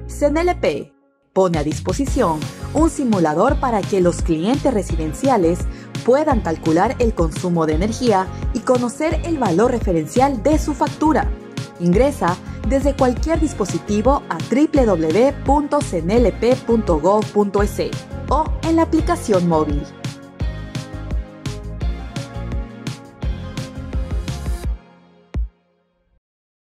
CNLP pone a disposición un simulador para que los clientes residenciales puedan calcular el consumo de energía y conocer el valor referencial de su factura. Ingresa desde cualquier dispositivo a www.cnlp.gov.es o en la aplicación móvil.